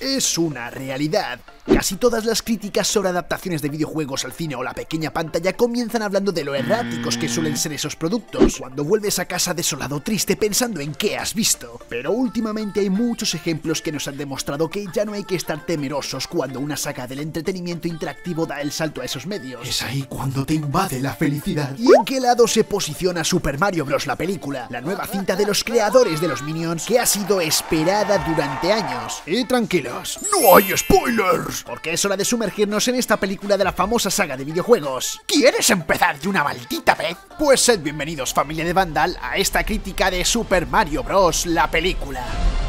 es una realidad. Casi todas las críticas sobre adaptaciones de videojuegos al cine o la pequeña pantalla comienzan hablando de lo erráticos que suelen ser esos productos, cuando vuelves a casa desolado triste pensando en qué has visto. Pero últimamente hay muchos ejemplos que nos han demostrado que ya no hay que estar temerosos cuando una saga del entretenimiento interactivo da el salto a esos medios. Es ahí cuando te invade la felicidad. ¿Y en qué lado se posiciona Super Mario Bros. La película? La nueva cinta de los creadores de los Minions que ha sido esperada durante años. Y tranquilos, no hay spoilers, porque es hora de sumergirnos en esta película de la famosa saga de videojuegos. ¿Quieres empezar de una maldita vez? Pues sed bienvenidos, familia de Vandal, a esta crítica de Super Mario Bros. La película.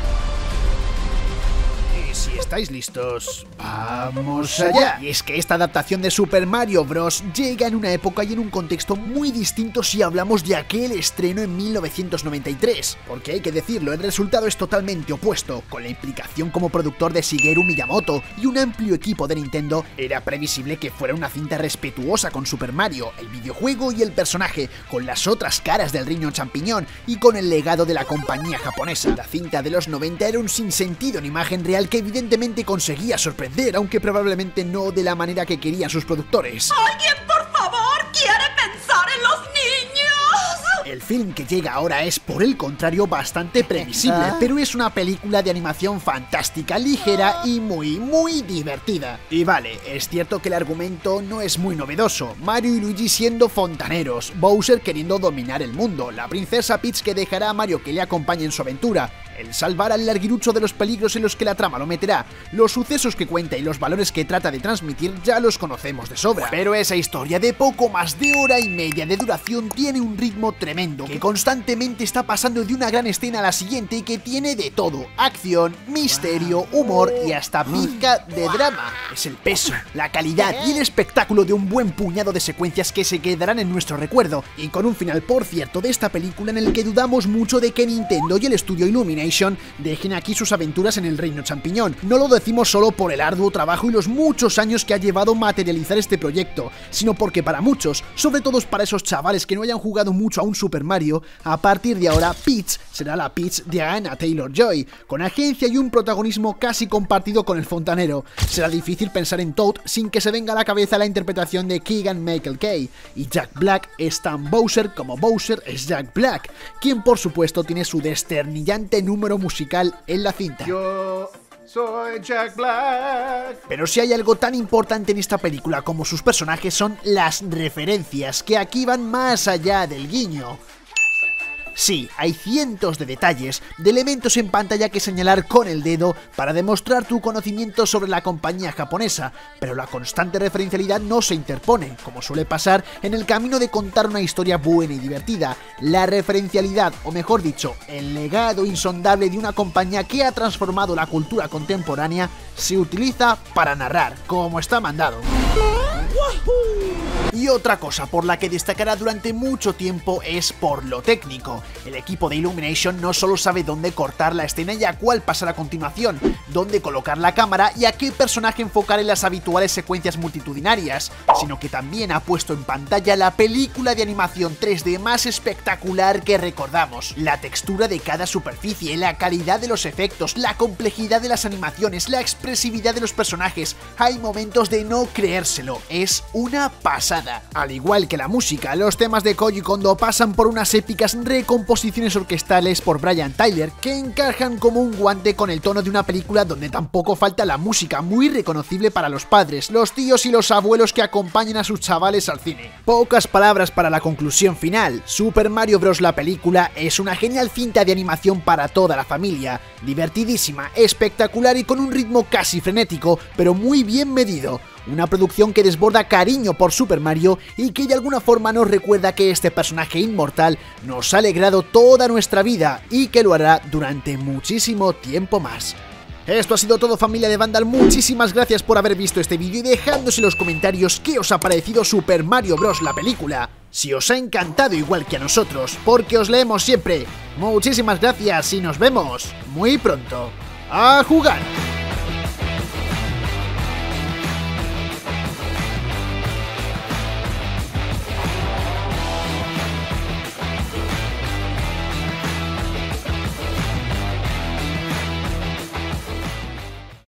Si estáis listos, ¡vamos allá! Y es que esta adaptación de Super Mario Bros. Llega en una época y en un contexto muy distinto si hablamos de aquel estreno en 1993. Porque hay que decirlo, el resultado es totalmente opuesto. Con la implicación como productor de Shigeru Miyamoto y un amplio equipo de Nintendo, era previsible que fuera una cinta respetuosa con Super Mario, el videojuego y el personaje, con las otras caras del riñón champiñón y con el legado de la compañía japonesa. La cinta de los 90 era un sinsentido en imagen real que evidentemente conseguía sorprender, aunque probablemente no de la manera que querían sus productores. ¡Alguien, por favor, quiere pensar en los niños! El film que llega ahora es, por el contrario, bastante previsible, pero es una película de animación fantástica, ligera y muy divertida. Y vale, es cierto que el argumento no es muy novedoso. Mario y Luigi siendo fontaneros, Bowser queriendo dominar el mundo, la princesa Peach que dejará a Mario que le acompañe en su aventura, el salvar al larguirucho de los peligros en los que la trama lo meterá, los sucesos que cuenta y los valores que trata de transmitir ya los conocemos de sobra. Pero esa historia de poco más de hora y media de duración tiene un ritmo tremendo, que constantemente está pasando de una gran escena a la siguiente y que tiene de todo: acción, misterio, humor y hasta pizca de drama. Es el peso, la calidad y el espectáculo de un buen puñado de secuencias que se quedarán en nuestro recuerdo, y con un final, por cierto, de esta película en el que dudamos mucho de que Nintendo y el estudio Illumination dejen aquí sus aventuras en el reino champiñón. No lo decimos solo por el arduo trabajo y los muchos años que ha llevado materializar este proyecto, sino porque para muchos, sobre todo para esos chavales que no hayan jugado mucho a un Super Mario, a partir de ahora Peach será la Peach de Anya Taylor-Joy, con agencia y un protagonismo casi compartido con el fontanero. Será difícil pensar en Toad sin que se venga a la cabeza la interpretación de Keegan-Michael Kay, y Jack Black es tan Bowser como Bowser es Jack Black, quien por supuesto tiene su desternillante número musical en la cinta. Yo soy Jack Black. Pero si hay algo tan importante en esta película como sus personajes, son las referencias, que aquí van más allá del guiño. Sí, hay cientos de detalles, de elementos en pantalla que señalar con el dedo para demostrar tu conocimiento sobre la compañía japonesa, pero la constante referencialidad no se interpone, como suele pasar en el camino de contar una historia buena y divertida. La referencialidad, o mejor dicho, el legado insondable de una compañía que ha transformado la cultura contemporánea, se utiliza para narrar, como está mandado. Y otra cosa por la que destacará durante mucho tiempo es por lo técnico. El equipo de Illumination no solo sabe dónde cortar la escena y a cuál pasar a continuación, dónde colocar la cámara y a qué personaje enfocar en las habituales secuencias multitudinarias, sino que también ha puesto en pantalla la película de animación 3D más espectacular que recordamos. La textura de cada superficie, la calidad de los efectos, la complejidad de las animaciones, la expresividad de los personajes. Hay momentos de no creérselo, es una pasada. Al igual que la música, los temas de Koji Kondo pasan por unas épicas recomposiciones orquestales por Brian Tyler que encajan como un guante con el tono de una película donde tampoco falta la música, muy reconocible para los padres, los tíos y los abuelos que acompañan a sus chavales al cine. Pocas palabras para la conclusión final. Super Mario Bros. La película es una genial cinta de animación para toda la familia, divertidísima, espectacular y con un ritmo casi frenético, pero muy bien medido. Una producción que desborda cariño por Super Mario y que de alguna forma nos recuerda que este personaje inmortal nos ha alegrado toda nuestra vida y que lo hará durante muchísimo tiempo más. Esto ha sido todo, familia de Vandal, muchísimas gracias por haber visto este vídeo y dejadnos en los comentarios qué os ha parecido Super Mario Bros. La película. Si os ha encantado igual que a nosotros, porque os leemos siempre. Muchísimas gracias y nos vemos muy pronto. ¡A jugar!